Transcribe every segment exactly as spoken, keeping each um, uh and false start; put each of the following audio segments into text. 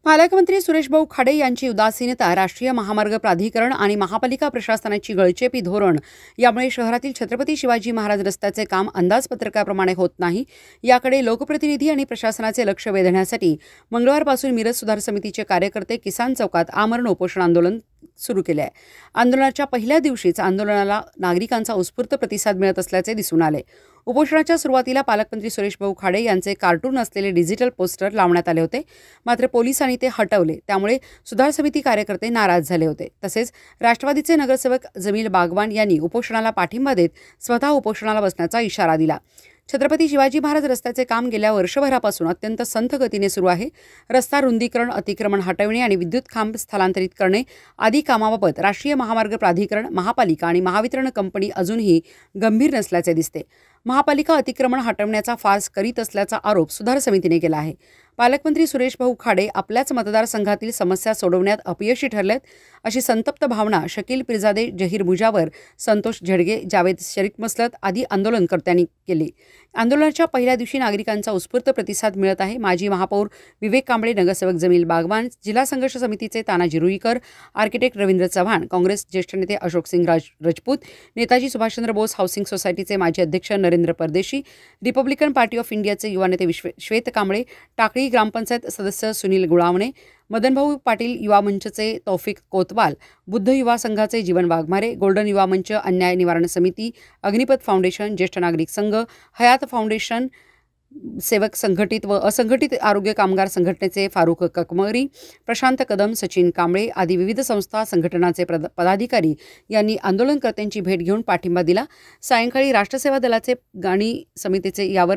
पालकमंत्री सुरेशभाऊ खाडे यांची उदासीनता, राष्ट्रीय महामार्ग प्राधिकरण आणि महापालिका प्रशासनाची गळचेपी धोरण यामुळे शहरातील छत्रपती शिवाजी महाराज रस्त्याचे काम अंदाजपत्रकाप्रमाणे होत नाही याकडे लोकप्रतिनिधी आणि प्रशासनाचे लक्ष वेधण्यासाठी मंगळवारपासून मिरज सुधार समितीचे कार्यकर्ते किसान चौकात आमरण उपोषण आंदोलन सुरू केले आहे। आंदोलनाच्या पहिल्या दिवशीच आंदोलनाला नागरिकांचा उत्स्फूर्त प्रतिसाद मिळत असल्याचे दिसून आले। उपोषणाच्या सुरुवातीला पालकमंत्री सुरेशभाऊ खाडे यांचे कार्टून असलेले डिजिटल पोस्टर लावण्यात आले होते, मात्र पोलिसांनी ते हटवले, त्यामुळे सुधार समिती कार्यकर्ते नाराज झाले होते। तसेच राष्ट्रवादीचे नगरसेवक जमील बागवान यांनी उपोषणाला पाठिंबा देत स्वतः उपोषणाला बसण्याचा इशारा दिला। छत्रपती शिवाजी महाराज रस्त्याचे काम गेल्या वर्षभरापासून अत्यंत संथ गतीने सुरू आहे। रस्ता रुंदीकरण, अतिक्रमण हटवणे आणि विद्युत खांब स्थलांतरित करणे आदी कामाबाबत राष्ट्रीय महामार्ग प्राधिकरण, महापालिका आणि महावितरण कंपनी अजूनही गंभीर नसल्याचे दिसते। महापालिका अतिक्रमण हटवण्याचा फार्स करीत असल्याचा आरोप सुधार समितीने केला आहे। पालकमंत्री सुरेशभाऊ खाडे आपल्याच मतदारसंघातील समस्या सोडवण्यात अपयशी ठरलेत, अशी संतप्त भावना शकील पिरजादे, जहीर मुजावर, संतोष झडगे, जावेद शरीफ मसलत आदी आंदोलनकर्त्यांनी केली। आंदोलनाच्या पहिल्या दिवशी नागरिकांचा उत्स्फूर्त प्रतिसाद मिळत आहे। माजी महापौर विवेक कांबळे, नगरसेवक जमील बागवान, जिल्हा संघर्ष समितीचे तानाजी रुईकर, आर्किटेक्ट रवींद्र चव्हाण, काँग्रेस ज्येष्ठ नेते अशोक सिंग राज राजपूत, नेताजी सुभाषचंद्र बोस हाऊसिंग सोसायटीचे माजी अध्यक्ष नरेंद्र परदेशी, रिपब्लिकन पार्टी ऑफ इंडियाचे युवा नेते विश्व श्वेत कांबळे, टाकळी ग्रामपंचायत सदस्य सुनील गुळावणे, मदनभाऊ पाटील युवा मंचचे तौफिक कोतवाल, बुद्ध युवा संघाचे जीवन वाघमारे, गोल्डन युवा मंच, अन्याय निवारण समिती, अग्निपथ फाउंडेशन, ज्येष्ठ नागरिक संघ, हयात फाउंडेशन, सेवक संघटित व असंघटित आरोग्य कामगार संघटनेचे फारुख ककमरी, प्रशांत कदम, सचिन कांबळे आदी विविध संस्था संघटनाचे पदाधिकारी यांनी आंदोलनकर्त्यांची भेट घेऊन पाठिंबा दिला। सायंकाळी राष्ट्रसेवा दलाचे गाणी समितीचे यावर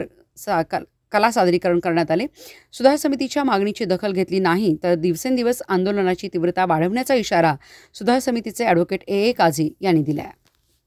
कला सादरीकरण करण्यात आले। सुधार समितीच्या मागणीची दखल घेतली नाही तर दिवसेंदिवस आंदोलनाची तीव्रता वाढवण्याचा इशारा सुधार समितीचे ॲडव्होकेट ए ए काझी यांनी दिला आहे।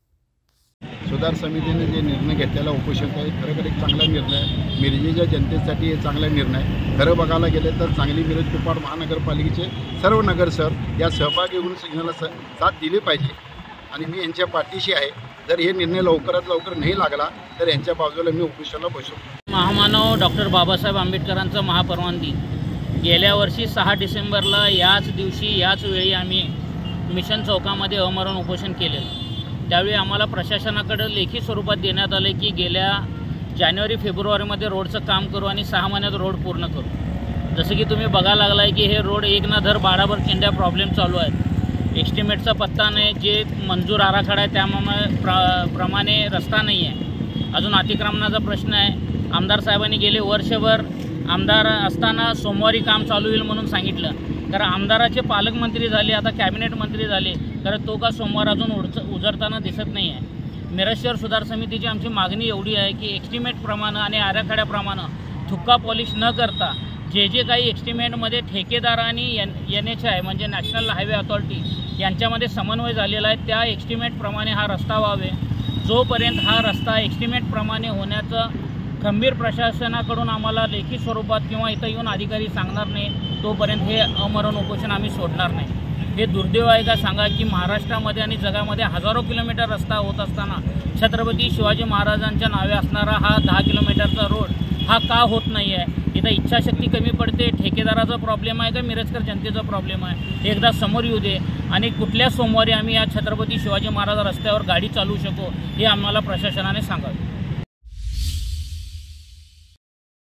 सुधार समितीने जे निर्णय घेतलेला उपोषण आहे खरोखर एक चांगला निर्णय आहे। मिरजेच्या जनतेसाठी हे चांगला निर्णय आहे। खरं बघायला गेले तर चांगली मिरज कुपवाड महानगरपालिकेचे सर्व नगरसेवक या सहभागी होऊन सिग्नलला साथ दिली पाहिजे आणि मी यांच्या पाठीशी आहे। जर हे निर्णय लवकरात लवकर नाही लागला तर यांच्या बाजूला मी उपोषणाला बसू। महामानव डॉक्टर बाबासाहेब आंबेडकरांचा महापरिनिर्वाण दिन गेल्या वर्षी सहा डिसेंबरला याच दिवशी याच वेळी आम्ही मिशन चौकामध्ये आमरण उपोषण केलेलं। त्यावेळी आम्हाला प्रशासनाकडे लेखी स्वरूपात देण्यात आले की गेल्या जानेवारी फेब्रुवारीमध्ये रोडचं काम करू आणि सहा महिन्यात रोड पूर्ण करू। जसं की तुम्ही बघायला लागला आहे की हे रोड एक ना धर बाडाभर चिंड्या प्रॉब्लेम चालू आहेत। एस्टिमेटचा पत्ता नाही, जे मंजूर आराखडा आहे त्यामुळे प्र प्रमाणे रस्ता नाही आहे। अजून अतिक्रमणाचा प्रश्न आहे। आमदार साहेबांनी गेले वर्षभर आमदार असताना सोमवारी काम चालू होईल म्हणून सांगितलं, कारण आमदाराचे पालकमंत्री झाले, आता कॅबिनेट मंत्री झाले, कारण तो का सोमवार अजून उडच उजरताना दिसत नाही आहे। मिरज शहर सुधार समितीची आमची मागणी एवढी आहे की एस्टिमेटप्रमाणे आणि आराखड्याप्रमाणे थुक्का पॉलिश न करता जे जे काही एस्टिमेटमध्ये ठेकेदार आणि एन एन एच आय म्हणजे नॅशनल हायवे अथॉरिटी यांच्यामध्ये समन्वय झालेला आहे, त्या एस्टिमेटप्रमाणे हा रस्ता व्हावे। जोपर्यंत हा रस्ता एस्टिमेटप्रमाणे होण्याचं खंबीर प्रशासनाकडून आम्हाला लेखी स्वरूपात किंवा इथं येऊन अधिकारी सांगणार नाही तोपर्यंत हे आमरण उपोषण आम्ही सोडणार नाही। हे दुर्दैव आहे का सांगा की महाराष्ट्रामध्ये आणि जगामध्ये हजारो किलोमीटर रस्ता होत असताना छत्रपती शिवाजी महाराजांच्या नावे असणारा हा दहा किलोमीटरचा रोड हा का होत नाही आहे? इथं इच्छाशक्ती कमी पडते, ठेकेदाराचा प्रॉब्लेम आहे का मिरजकर जनतेचा प्रॉब्लेम आहे? हे एकदा समोर येऊ दे आणि कुठल्या सोमवारी आम्ही या छत्रपती शिवाजी महाराज रस्त्यावर गाडी चालवू शकू हे आम्हाला प्रशासनाने सांगावे।